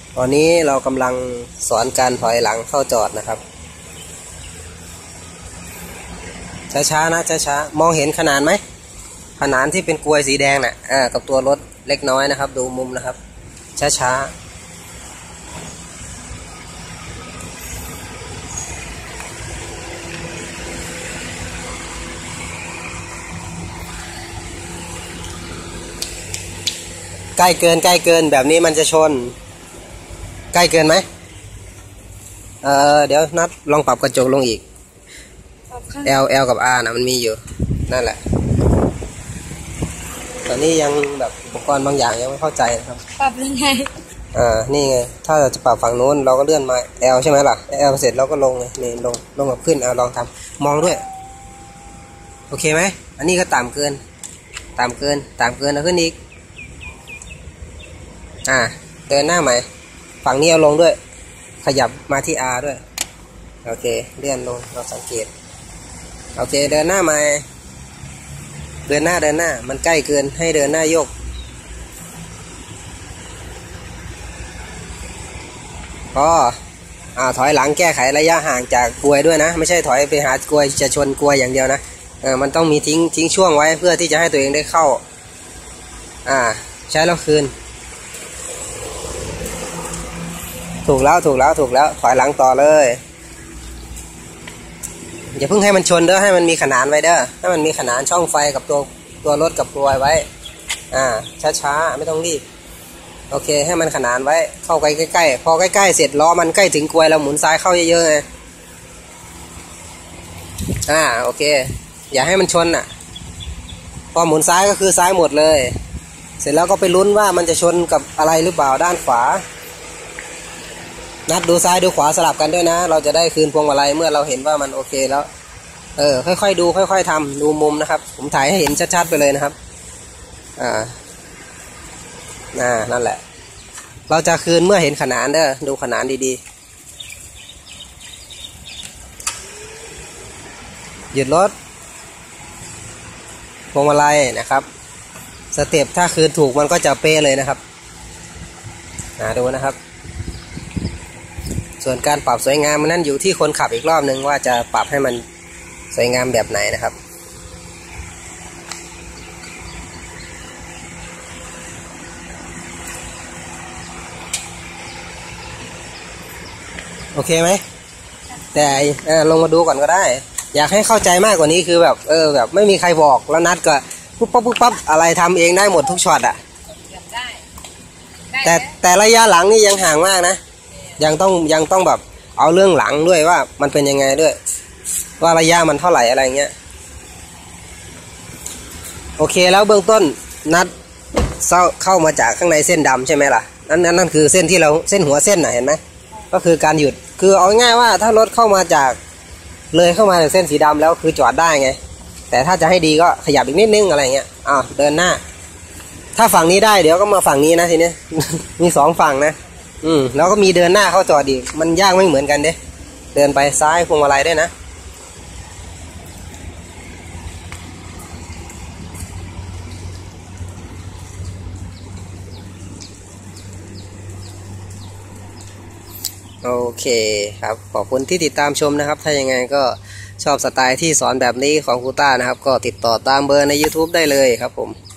ตอนนี้เรากำลังสอนการถอยหลังเข้าจอดนะครับช้าๆนะช้าๆมองเห็นขนานไหมขนานที่เป็นกลวยสีแดงน่ะกับตัวรถเล็กน้อยนะครับดูมุมนะครับช้าๆใกล้เกินแบบนี้มันจะชนใกล้เกินไหมเดี๋ยวนัดลองปรับกระจกลงอีก L กับ R นะมันมีอยู่นั่นแหละตอนนี้ยังแบบอุปกรณ์บางอย่างยังไม่เข้าใจนะครับปรับยังไงนี่ไงถ้าเราจะปรับฝั่งโน้นเราก็เลื่อนมา L ใช่ไหมล่ะ L เสร็จเราก็ลงเลยนี่ลงกับขึ้นลองทำมองด้วยโอเคไหมอันนี้ก็ต่ำเกินเอาขึ้นอีกเดินหน้าใหม่ฝั่งนี้เอาลงด้วยขยับมาที่ R ด้วยโอเคเลื่อนลงเราสังเกตโอเคเดินหน้าใหม่เดินหน้ามันใกล้เกินให้เดินหน้าโยกก็ถอยหลังแก้ไขระยะห่างจากกลวยด้วยนะไม่ใช่ถอยไปหากลวยจะชนกลวยอย่างเดียวนะมันต้องมีทิ้งช่วงไว้เพื่อที่จะให้ตัวเองได้เข้าใช้แล้วคืนถูกแล้วถอยหลังต่อเลยอย่าเพิ่งให้มันชนเด้อให้มันมีขนานไว้เด้อให้มันมีขนานช่องไฟกับตัวรถกับกลวยไว้ช้าไม่ต้องรีบโอเคให้มันขนานไว้เข้าใกล้ๆพอใกล้ๆเสร็จล้อมันใกล้ถึงกลวยเราหมุนซ้ายเข้าเยอะๆไงโอเคอย่าให้มันชนพอหมุนซ้ายก็คือซ้ายหมดเลยเสร็จแล้วก็ไปลุ้นว่ามันจะชนกับอะไรหรือเปล่าด้านขวานัดดูซ้ายดูขวาสลับกันด้วยนะเราจะได้คืนพวงมาลัยเมื่อเราเห็นว่ามันโอเคแล้วค่อยๆดูค่อยๆทำดูมุมนะครับผมถ่ายให้เห็นชัดๆไปเลยนะครับนั่นแหละเราจะคืนเมื่อเห็นขนานเด้อดูขนานดีๆหยุดรถพวงมาลัยนะครับสเต็ปถ้าคืนถูกมันก็จะเป๊ะเลยนะครับดูนะครับส่วนการปรับสวยงามมันนั่นอยู่ที่คนขับอีกรอบนึงว่าจะปรับให้มันสวยงามแบบไหนนะครับโอเคไหมแต่ลงมาดูก่อนก็ได้อยากให้เข้าใจมากกว่านี้คือแบบแบบไม่มีใครบอกแล้วนัดก็ปุ๊บปั๊บอะไรทำเองได้หมดทุกช็อตแต่ระยะหลังนี่ยังห่างมากนะยังต้องแบบเอาเรื่องหลังด้วยว่ามันเป็นยังไงด้วยว่าระยะมันเท่าไหร่อะไรเงี้ยโอเคแล้วเบื้องต้นนัดเข้ามาจากข้างในเส้นดำใช่ไหมล่ะนั่นคือเส้นที่เราเส้นหัวเส้นเห็นไหมก็คือการหยุดคือเอาง่ายว่าถ้ารถเข้ามาจากเลยเข้ามาจากเส้นสีดำแล้วคือจอดได้ไงแต่ถ้าจะให้ดีก็ขยับอีกนิดนึงอะไรเงี้ยเดินหน้าถ้าฝั่งนี้ได้เดี๋ยวก็มาฝั่งนี้นะทีนี้ มี2ฝั่งนะแล้วก็มีเดินหน้าเข้าจอดอีกมันยากไม่เหมือนกันเด้เดินไปซ้ายพวงมาลัยได้นะโอเคครับขอบคุณที่ติดตามชมนะครับถ้ายังไงก็ชอบสไตล์ที่สอนแบบนี้ของครูต้านะครับก็ติดต่อตามเบอร์ใน YouTube ได้เลยครับผม